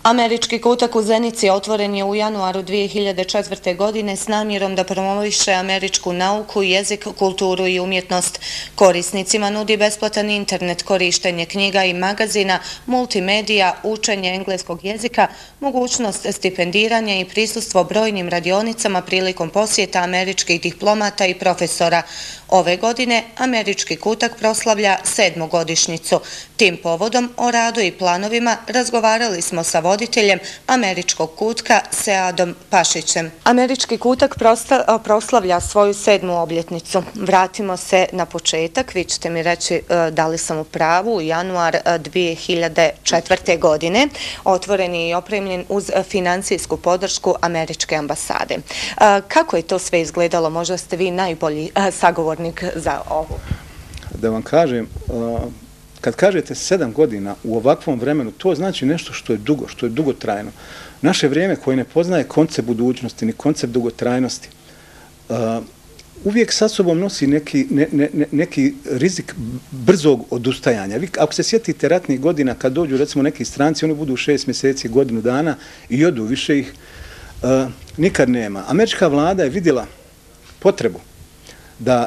Američki kutak u Zenici otvoren je u januaru 2004. godine s namjerom da promoviše američku nauku, jezik, kulturu i umjetnost. Korisnicima nudi besplatan internet, korištenje knjiga i magazina, multimedija, učenje engleskog jezika, mogućnost stipendiranja i prisustvo brojnim radionicama prilikom posjeta američkih diplomata i profesora. Ove godine Američki kutak proslavlja 7. godišnjicu. Tim povodom o radu i planovima razgovarali smo sa voditeljem Američkog kutka Seadom Pašićem. Američki kutak proslavlja svoju 7. obljetnicu. Vratimo se na početak, vi ćete mi reći da li sam u pravu, januar 2004. godine. Otvoren je i opremljen uz financijsku podršku Američke ambasade. Kako je to sve izgledalo? Možda ste vi najbolji sagovornik za ovo. Da vam kažem, kad kažete 7 godina u ovakvom vremenu, to znači nešto što je dugo, što je dugotrajno. Naše vrijeme koje ne poznaje koncept budućnosti ni koncept dugotrajnosti, uvijek sa sobom nosi neki rizik brzog odustajanja. Ako se sjetite ratnih godina, kad dođu recimo neki stranci, oni budu 6 mjeseci, godinu dana i odu, više ih nikad nema. Američka vlada je vidjela potrebu da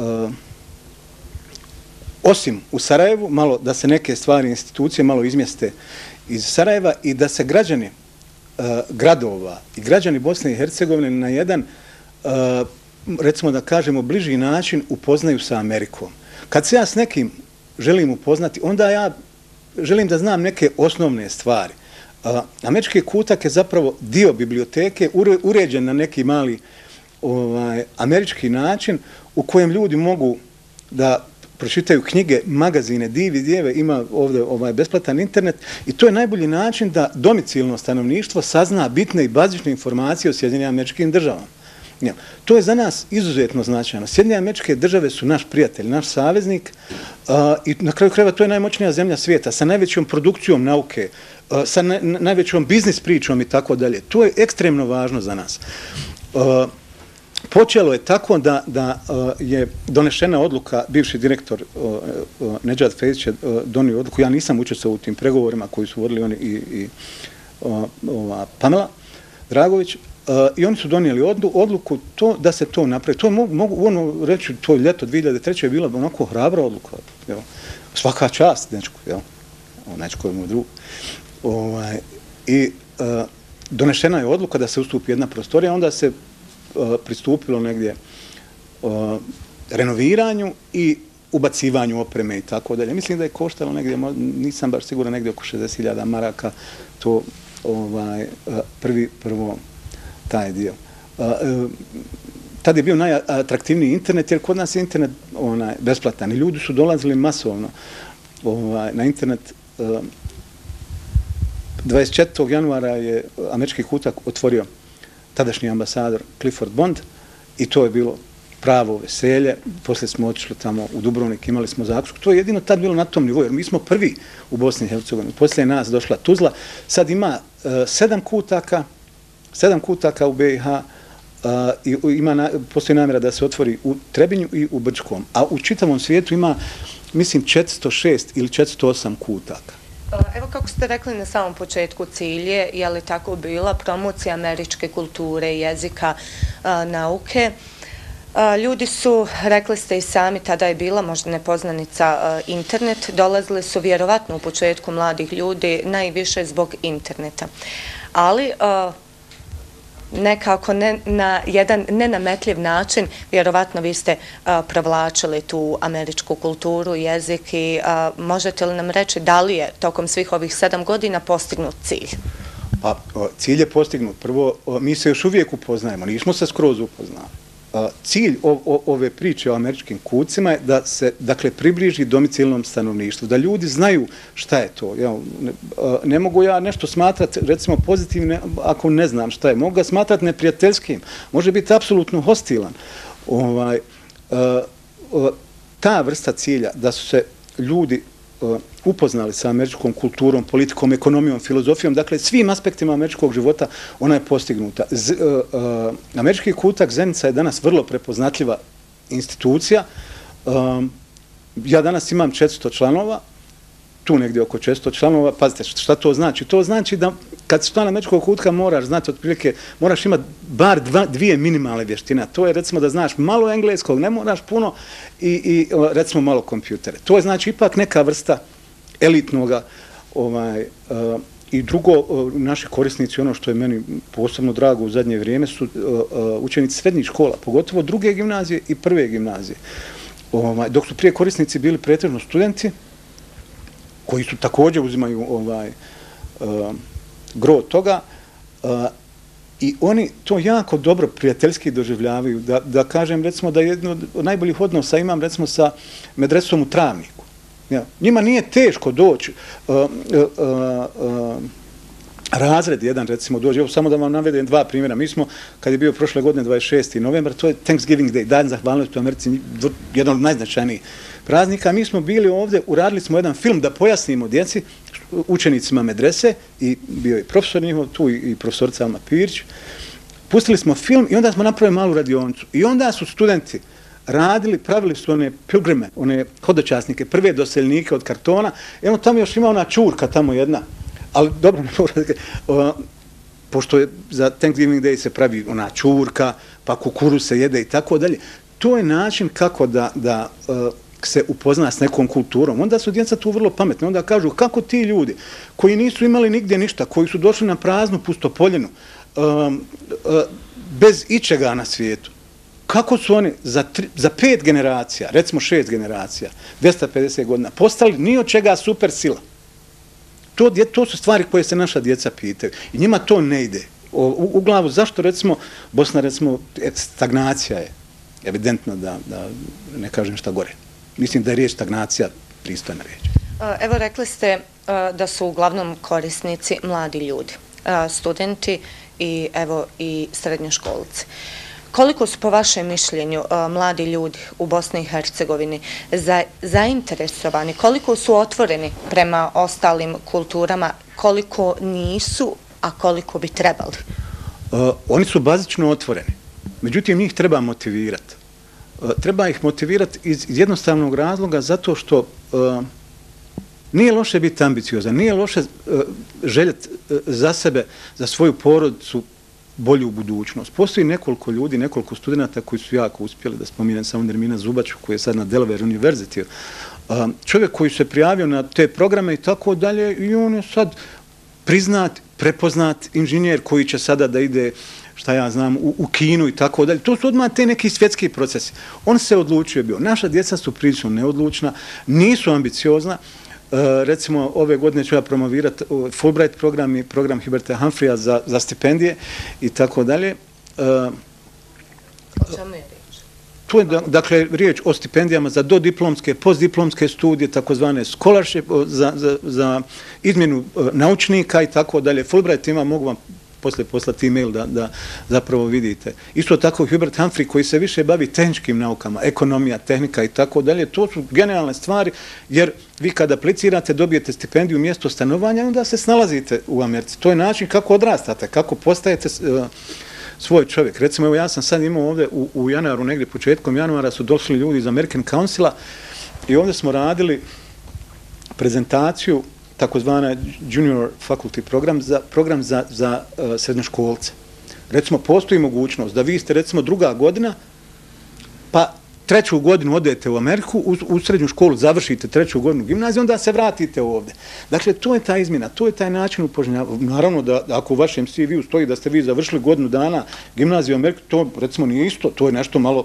osim u Sarajevu, malo da se neke stvari, institucije malo izmjeste iz Sarajeva i da se građani gradova i građani Bosne i Hercegovine na jedan, recimo da kažemo, bliži način upoznaju sa Amerikom. Kad se ja s nekim želim upoznati, onda ja želim da znam neke osnovne stvari. Američki kutak je zapravo dio biblioteke, uređen na neki mali američki način u kojem ljudi mogu da pročitaju knjige, magazine, DVD-eve, ima ovdje besplatan internet i to je najbolji način da domicilno stanovništvo sazna bitne i bazične informacije o Sjedinjenim Američkim Državama. To je za nas izuzetno značajno. Sjedinjene Američke Države su naš prijatelj, naš saveznik i na kraju krajeva to je najmoćnija zemlja svijeta sa najvećom produkcijom nauke, sa najvećom biznis pričom i tako dalje. To je ekstremno važno za nas. Počelo je tako da je donešena odluka, bivši direktor Nedžad Fejzić je donio odluku, ja nisam učestvovao u tim pregovorima koji su vodili oni i Pamela Dragović, i oni su donijeli odluku da se to napravi. To mogu reći, to ljeto 2003. je bila onako hrabra odluka. Svaka čast Nečku, Nečko je moj drug. I donešena je odluka da se ustupi jedna prostorija, onda se pristupilo negdje renoviranju i ubacivanju opreme i tako dalje. Mislim da je koštalo negdje, nisam baš siguran, negdje oko 60.000 maraka to prvo taj dio. Tad je bio najatraktivniji internet, jer kod nas je internet besplatan i ljudi su dolazili masovno na internet. 24. januara je Američki kutak otvorio tadašnji ambasador Clifford Bond i to je bilo pravo veselje. Poslije smo otišli tamo u Dubrovnik, imali smo zaključak. To je jedino tad bilo na tom nivou, jer mi smo prvi u Bosni i Hercegovini. Poslije nas došla Tuzla. Sad ima 7 kutaka u BiH i postoji namjera da se otvori u Trebinju i u Brčkom. A u čitavom svijetu ima, mislim, 406 ili 408 kutaka. Evo kako ste rekli na samom početku, cilj je li tako bila promocija američke kulture, jezika, nauke. Ljudi su, rekli ste i sami, tada je bila možda nepoznanica internet, dolazili su vjerovatno u početku mladih ljudi najviše zbog interneta. Ali nekako na jedan nenametljiv način, vjerovatno vi ste provlačili tu američku kulturu, jezik i možete li nam reći da li je tokom svih ovih 7 godina postignut cilj? Pa, cilj je postignut. Prvo, mi se još uvijek upoznajemo, nismo se skroz upoznali. Cilj ove priče o američkim kucima je da se, dakle, približi domicilnom stanovništvu, da ljudi znaju šta je to. Ne mogu ja nešto smatrati, recimo, pozitivno ako ne znam šta je. Mogu ga smatrati neprijateljskim, može biti apsolutno hostilan. Ta vrsta cilja, da su se ljudi upoznali sa američkom kulturom, politikom, ekonomijom, filozofijom, dakle svim aspektima američkog života, ona je postignuta. Američki kutak Zenica je danas vrlo prepoznatljiva institucija. Ja danas imam 400 članova, tu negdje oko 400 članova. Pazite, šta to znači? To znači da kad si član američkog kutka moraš znati otprilike, moraš imati bar dvije minimalne vještine. To je recimo da znaš malo engleskog, ne moraš puno i recimo malo kompjutere. To je znači ipak neka vrsta elitnoga i drugo, naši korisnici, ono što je meni posebno drago u zadnje vrijeme, su učenici srednjih škola, pogotovo druge gimnazije i prve gimnazije. Dok su prije korisnici bili pretežno studenti, koji su također uzimaju gro toga, i oni to jako dobro prijateljski doživljavaju. Da kažem, recimo, da jedno od najboljih odnosa imam, recimo, sa medresom u Travniku. Njima nije teško doći, razred jedan, recimo, dođe. Evo, samo da vam navedem dva primjera. Mi smo, kad je bio prošle godine 26. novembar, to je Thanksgiving Day, dan zahvalnosti u Americi, jedan od najznačajnijih praznika. Mi smo bili ovdje, uradili smo jedan film da pojasnimo djeci, učenicima medrese, i bio je profesor njihov tu i profesorica Alma Pirić. Pustili smo film i onda smo napravili malu radionicu. I onda su studenti radili, pravili su one pilgrime, one hodočasnike, prve doseljnike od kartona. Evo, tamo još ima ona čurka, tamo jedna. Ali dobro, pošto je za Thanksgiving Day se pravi ona čurka, pa kukuruz se jede i tako dalje. To je način kako da se upozna s nekom kulturom. Onda su djeca tu vrlo pametni. Onda kažu kako ti ljudi koji nisu imali nigdje ništa, koji su došli na praznu pustopoljinu, bez ičega na svijetu, kako su oni za 5 generacija, recimo 6 generacija, 250 godina, postali ni od čega super sila. To su stvari koje se naša djeca pitaju. I njima to ne ide u glavu. Zašto, recimo, Bosna, recimo, stagnacija je evidentno, da ne kažem šta gore. Mislim da je riječ stagnacija pristojna riječ. Evo, rekli ste da su uglavnom korisnici mladi ljudi, studenti i srednjoškolci. Koliko su, po vašem mišljenju, mladi ljudi u Bosni i Hercegovini zainteresovani, koliko su otvoreni prema ostalim kulturama, koliko nisu, a koliko bi trebali? Oni su bazično otvoreni. Međutim, njih treba motivirati. Treba ih motivirati iz jednostavnog razloga zato što nije loše biti ambiciozan, nije loše željeti za sebe, za svoju porodicu bolju budućnost. Postoji nekoliko ljudi, nekoliko studenta koji su jako uspjeli, da spominjem samo Nermina Zubaču, koji je sad na Delaware University. Čovjek koji se prijavio na te programe i tako dalje, i on je sad priznat, prepoznat inženjer koji će sada da ide, šta ja znam, u Kinu i tako dalje. To su odmah te neki svjetski procesi. On se odlučio bio. Naša djeca su prilično neodlučna, nisu ambiciozna. Recimo, ove godine ću ja promovirati Fulbright program i program Huberta Humphreya za stipendije i tako dalje. O čemu je riječ? Tu je, dakle, riječ o stipendijama za dodiplomske, postdiplomske studije, takozvane scholarship, za izmjenu naučnika i tako dalje. Fulbright ima, mogu vam poslije poslati e-mail da zapravo vidite. Isto tako Hubert Humphrey koji se više bavi tehničkim naukama, ekonomija, tehnika i tako dalje. To su genijalne stvari, jer vi kada aplicirate dobijete stipendiju mjesto stanovanja i onda se snalazite u Americi. To je način kako odrastate, kako postajete svoj čovjek. Recimo, evo, ja sam sad imao ovdje u januaru, negdje početkom januara su došli ljudi iz American Councila i ovdje smo radili prezentaciju takozvana junior faculty program za srednjoškolce. Recimo, postoji mogućnost da vi ste, recimo, druga godina, pa 3. godinu odete u Ameriku, u srednju školu završite 3. godinu gimnaziju, onda se vratite ovdje. Dakle, to je ta izmjena, to je taj način upoznavanja. Naravno da ako u vašem CV-u stoji da ste vi završili godinu dana gimnaziju u Ameriku, to, recimo, nije isto, to je nešto malo,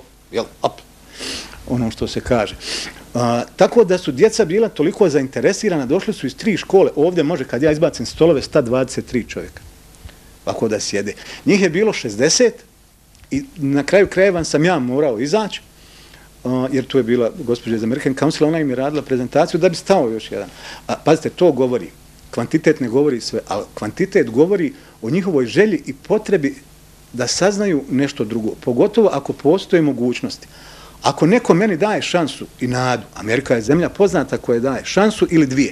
ono što se kaže. Tako da su djeca bila toliko zainteresirana, došli su iz 3 škole. Ovdje može, kad ja izbacim stolove, sta 23 čovjeka. Ovako da sjede. Njih je bilo 60 i na kraju krajeva sam ja morao izaći, jer tu je bila gospođa iz American Council, ona im je radila prezentaciju da bi stao još jedan. Pazite, to govori. Kvantitet ne govori sve, ali kvantitet govori o njihovoj želji i potrebi da saznaju nešto drugo. Pogotovo ako postoje mogućnosti. Ako neko meni daje šansu i nadu, Amerika je zemlja poznata koja daje šansu ili 2.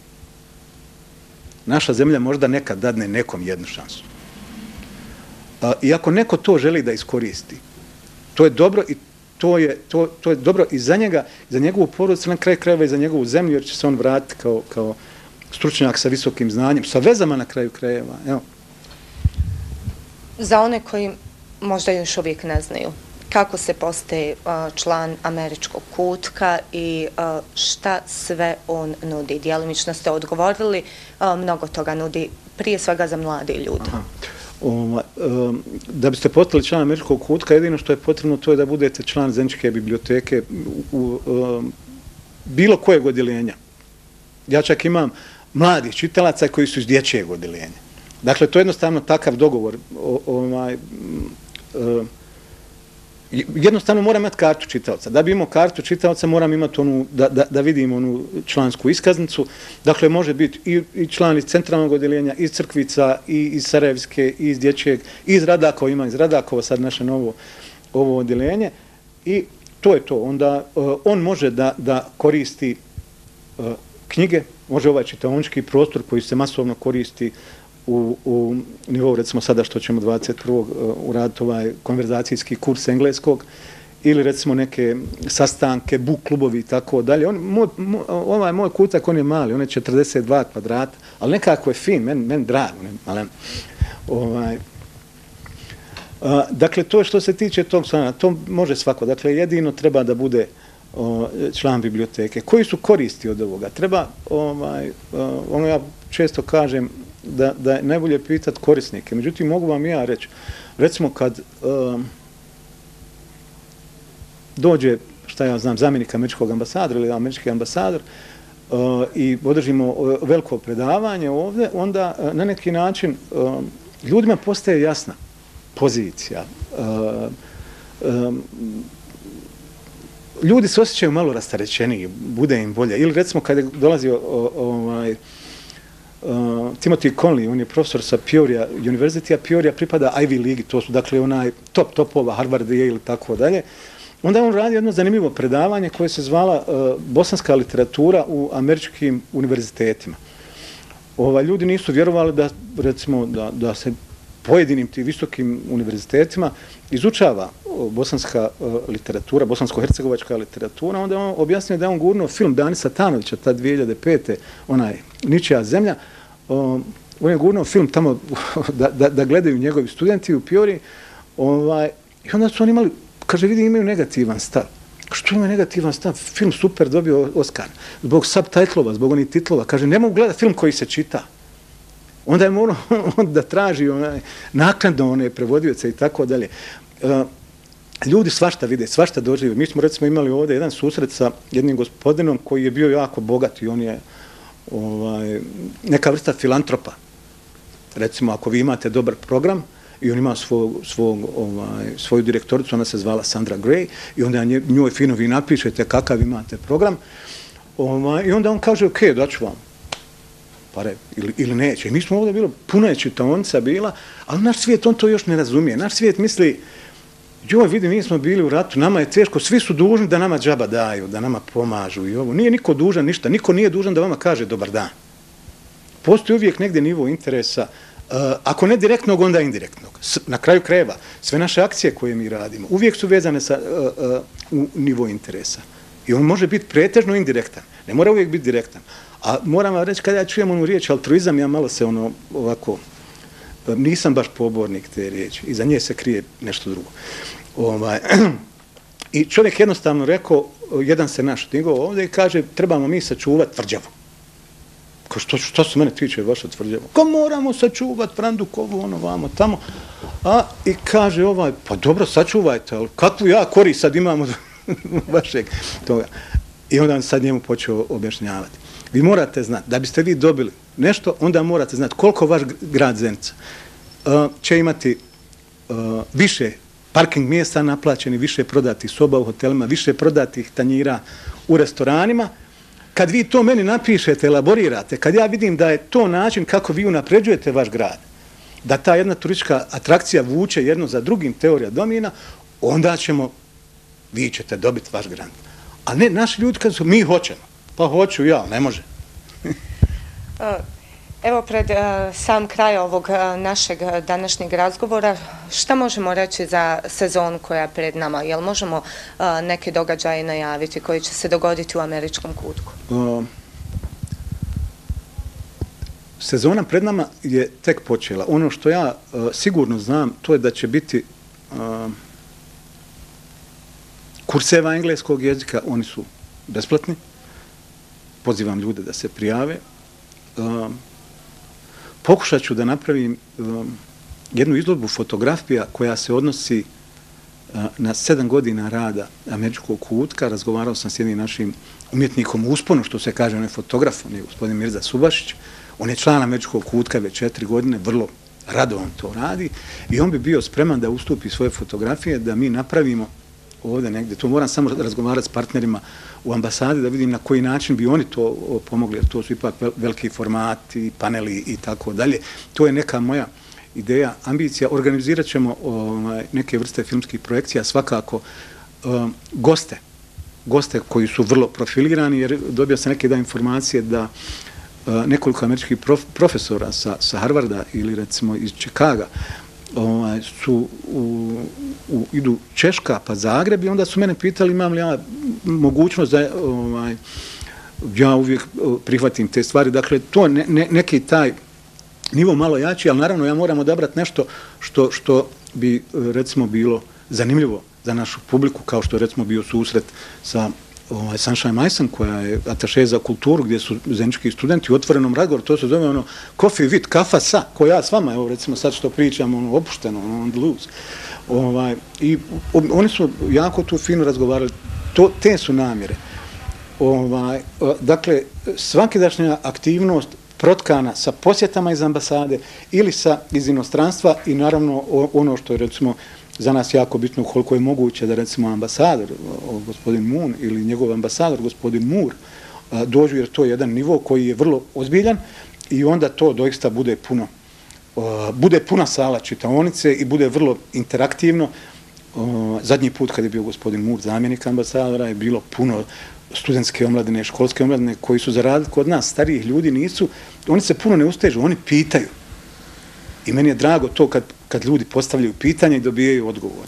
Naša zemlja možda nekad dadne nekom jednu šansu. I ako neko to želi da iskoristi, to je dobro i to je dobro i za njega, za njegovu porodicu, na kraju krajeva i za njegovu zemlju, jer će se on vratiti kao stručnjak sa visokim znanjem, sa vezama na kraju krajeva. Evo. Za one koji možda još uvijek ne znaju, kako se postaje član američkog kutka i šta sve on nudi? Djelimično ste odgovorili, mnogo toga nudi, prije svega za mlade ljude. Da biste postali član američkog kutka, jedino što je potrebno to je da budete član Zeničke biblioteke u bilo kojeg odjeljenja. Ja čak imam mladih čitalaca koji su iz dječjeg odjeljenja. Dakle, to je jednostavno takav dogovor. Jednostavno moram imati kartu čitaoca. Da bi imao kartu čitaoca moram imati onu, da vidim onu člansku iskaznicu. Dakle, može biti i član iz centralnog odjeljenja, iz Crkvica, i iz Sarajevske, i iz dječjeg, i iz Radakova, ima iz Radakova sad naše novo ovo odjeljenje. I to je to. Onda on može da koristi knjige, može ovaj čitaonički prostor koji se masovno koristi u nivou, recimo sada što ćemo 21. uraditi ovaj konverzacijski kurs engleskog, ili recimo neke sastanke, book klubovi i tako dalje. Ovaj moj kutak, on je mali, on je 42 kvadrata, ali nekako je fin, meni drago. Dakle, to je što se tiče tog člana, to može svako. Dakle, jedino treba da bude član biblioteke. Koji su koristi od ovoga? Treba, ono ja često kažem, da je najbolje pitati korisnike. Međutim, mogu vam ja reći, recimo kad dođe, šta ja znam, zamjenik američkog ambasadora ili američki ambasador i održimo veliko predavanje ovdje, onda na neki način ljudima postaje jasna pozicija. Ljudi se osjećaju malo rastarećeniji, bude im bolje. Ili recimo kad je dolazio Timothy Conley, on je profesor sa Peoria University, a Peoria pripada Ivy League, to su dakle onaj topova, Harvard, Yale i tako dalje. Onda on radi jedno zanimljivo predavanje koje se zvala bosanska literatura u američkim univerzitetima. Ljudi nisu vjerovali da, recimo, da se pojedinim tim visokim univerzitetima izučava bosanska literatura, bosansko-hercegovačka literatura. Onda on objasnio da je on gurnuo film Dani Satanovića, ta 2005. onaj Ničija zemlja. On je gurnuo film tamo da gledaju njegovi studenti u Piori. I onda su oni imali, kaže, vidi, imaju negativan stav. Što ima negativan stav? Film super, dobio Oskar. Zbog subtitlova, zbog onih titlova. Kaže, ne mogu gledati film koji se čita. Onda je morao da traži naknadno one prevodioce i tako dalje. Ljudi svašta vide, svašta dožive. Mi smo recimo imali ovdje jedan susret sa jednim gospodinom koji je bio jako bogat i on je neka vrsta filantropa. Recimo, ako vi imate dobar program i on ima svoju direktoricu, ona se zvala Sandra Gray, i onda njoj fino vi napišete kakav imate program, i onda on kaže, ok, daću vam pare, ili neće. I mi smo ovdje bilo, puno je čitaonica bila, ali naš svijet, on to još ne razumije. Naš svijet misli, joj, vidi, mi smo bili u ratu, nama je teško, svi su dužni da nama džaba daju, da nama pomažu i ovo. Nije niko dužan ništa, niko nije dužan da vama kaže dobar dan. Postoji uvijek negdje nivo interesa, ako ne direktnog, onda indirektnog. Na kraju krajeva, sve naše akcije koje mi radimo, uvijek su vezane u nivo interesa. I on može biti pretežno indirektan, ne mora uvijek biti direktan. A moram vam reći, kada ja čujem onu riječ altruizam, ja malo se ovako, nisam baš pobornik te riječi. Iza nje se krije nešto drugo. I čovjek jednostavno rekao, jedan se naš digao ovdje i kaže, trebamo mi sačuvati tvrđavu. Što se mene tiče vaša tvrđava? Ko moramo sačuvati Frandukovu, vamo, tamo. I kaže pa dobro, sačuvajte, ali kakvu ja korist sad imamo vašeg toga? I onda on sad njemu počeo objašnjavati. Vi morate znati, da biste vi dobili nešto, onda morate znati koliko vaš grad Zenica će imati više parking mjesta naplaćeni, više prodatih soba u hotelima, više prodatih tanjira u restoranima. Kad vi to meni napišete, elaborirate, kad ja vidim da je to način kako vi unapređujete vaš grad, da ta jedna turistička atrakcija vuče jedno za drugim, teorija domina, onda vi ćete dobiti vaš grant. A ne, naši ljudi kažu, mi hoćemo. Pa hoću ja, ne može. Evo, pred sam kraj ovog našeg današnjeg razgovora, šta možemo reći za sezonu koja je pred nama? Jel možemo neke događaje najaviti koji će se dogoditi u američkom kutku? sezona pred nama je tek počela. Ono što ja sigurno znam, to je da će biti kurseva engleskog jezika, oni su besplatni. Pozivam ljude da se prijave. Pokušat ću da napravim jednu izložbu fotografija koja se odnosi na 7 godina rada Američkog kutka. Razgovarao sam s jednim našim umjetnikom u usponu, što se kaže, on je fotograf, on je gospodin Mirza Subašić. On je član Američkog kutka već 4 godine, vrlo rado on to radi i on bi bio spreman da ustupi svoje fotografije, da mi napravimo ovdje negdje. To moram samo razgovarati s partnerima u ambasadi da vidim na koji način bi oni to pomogli, jer to su ipak veliki formati, paneli i tako dalje. To je neka moja ideja, ambicija. Organizirat ćemo neke vrste filmskih projekcija, svakako goste koji su vrlo profilirani, jer dobio sam neke informacije da nekoliko američkih profesora sa Harvarda ili recimo iz Čikaga idu Češka pa Zagreb i onda su mene pitali imam li ja mogućnost da ja uvijek prihvatim te stvari. Dakle, to neki taj nivo malo jači, ali naravno ja moram odabrati nešto što bi recimo bilo zanimljivo za našu publiku, kao što je recimo bio susret sa Sunshine Mason, koja je ataše za kulturu, gdje su zenički studenti u otvorenom razgovoru, to se zove coffee with, kafa sa, ko ja s vama, evo recimo sad što pričam, opušteno, on the loose. I oni su jako tu fino razgovarali, te su namjere. Dakle, svakidašnja aktivnost protkana sa posjetama iz ambasade ili iz inostranstva i naravno ono što je recimo za nas jako bitno, koliko je moguće da recimo ambasador, gospodin Moon ili njegov ambasador, gospodin Moore, dođu, jer to je jedan nivo koji je vrlo ozbiljan i onda to doista bude puna sala čitaonice i bude vrlo interaktivno. Zadnji put kad je bio gospodin Moore zamjenik ambasadora je bilo puno studentske omladine, školske omladine koji su za razliku od nas, starijih ljudi nisu, oni se puno ne ustežu, oni pitaju. I meni je drago to kad ljudi postavljaju pitanja i dobijaju odgovore.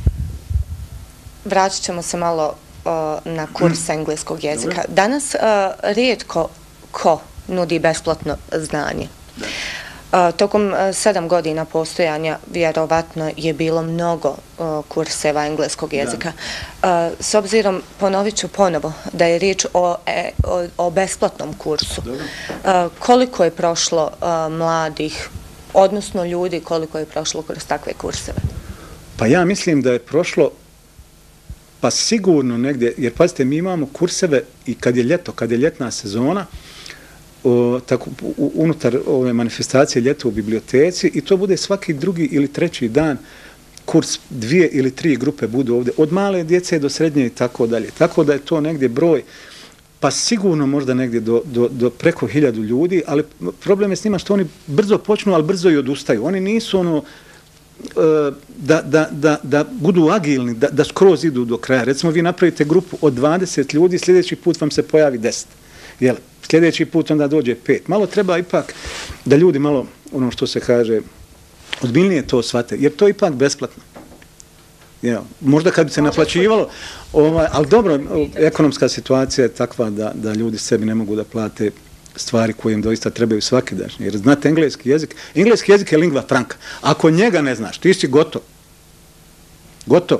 Vraćat ćemo se malo na kurs engleskog jezika. Danas rijetko ko nudi besplatno znanje. Tokom 7 godina postojanja vjerovatno je bilo mnogo kurseva engleskog jezika. S obzirom, ponovit ću ponovo, da je riječ o besplatnom kursu. Koliko je prošlo mladih, odnosno ljudi, koliko je prošlo kroz takve kurseve? Pa ja mislim da je prošlo pa sigurno negdje, jer pazite, mi imamo kurseve i kad je ljeto, kad je ljetna sezona, tako unutar ove manifestacije ljeta u biblioteci i to bude svaki drugi ili treći dan kurs, 2 ili 3 grupe budu ovdje, od male djece do srednje i tako dalje. Tako da je to negdje broj, pa sigurno možda negdje do preko 1000 ljudi, ali problem je s njima što oni brzo počnu, ali brzo i odustaju. Oni nisu da budu agilni, da skroz idu do kraja. Recimo vi napravite grupu od 20 ljudi, sljedeći put vam se pojavi 10. Jel? Sljedeći put onda dođe 5. Malo treba ipak da ljudi malo, ono što se kaže, ozbiljnije to shvate, jer to je ipak besplatno. Jel? Možda kad bi se naplaćivalo, ali dobro, ekonomska situacija je takva da ljudi sebi ne mogu da plate stvari koje im doista trebaju svakidašnje. Jer znate engleski jezik je lingva franca. Ako njega ne znaš, ti si gotov. Gotov.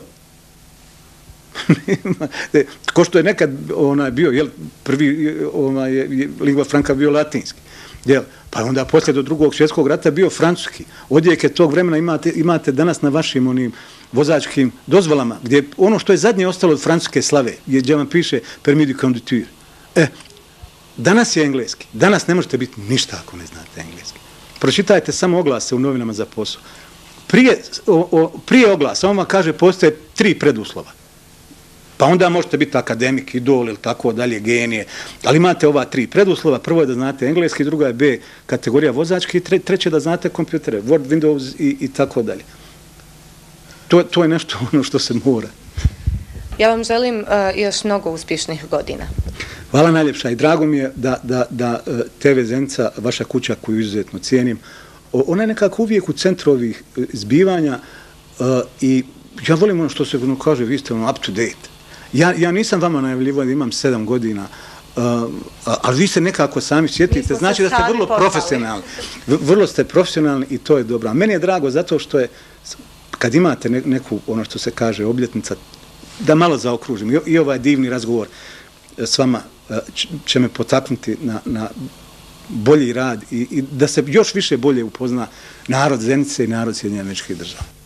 Ko što je nekad bio, prvi lingva franca bio latinski. Pa onda poslije do Drugog svjetskog rata bio francuski. Odjeke tog vremena imate danas na vašim onim vozačkim dozvolama, gdje ono što je zadnje ostalo od francuske slave, gdje vam piše permis de conduire. Danas je engleski. Danas ne možete biti ništa ako ne znate engleski. Pročitajte samo oglase u novinama za posao. Prije oglasa, on vam kaže, postoje 3 preduslova. Pa onda možete biti akademik, idol ili tako dalje, genije. Ali imate ova 3 preduslova. Prvo je da znate engleski, druga je B kategorija vozački, treće da znate kompjutere, Word, Windows i tako dalje. To je nešto ono što se mora. Ja vam želim još mnogo uspješnih godina. Hvala najljepša i drago mi je da TV Zenica, vaša kuća koju izuzetno cijenim, ona je nekako uvijek u centru ovih zbivanja i ja volim ono što se kaže, vi ste up to date. Ja nisam vama najavljivao da imam 7 godina ali vi se nekako sami sjetite, znači da ste vrlo profesionalni. Vrlo ste profesionalni i to je dobro. A meni je drago zato što je, kad imate neku, ono što se kaže, obljetnica, da malo zaokružim. I ovaj divni razgovor s vama će me potaknuti na bolji rad i da se još više bolje upozna narod Zenice i narod Sjedinjenih Američkih Država.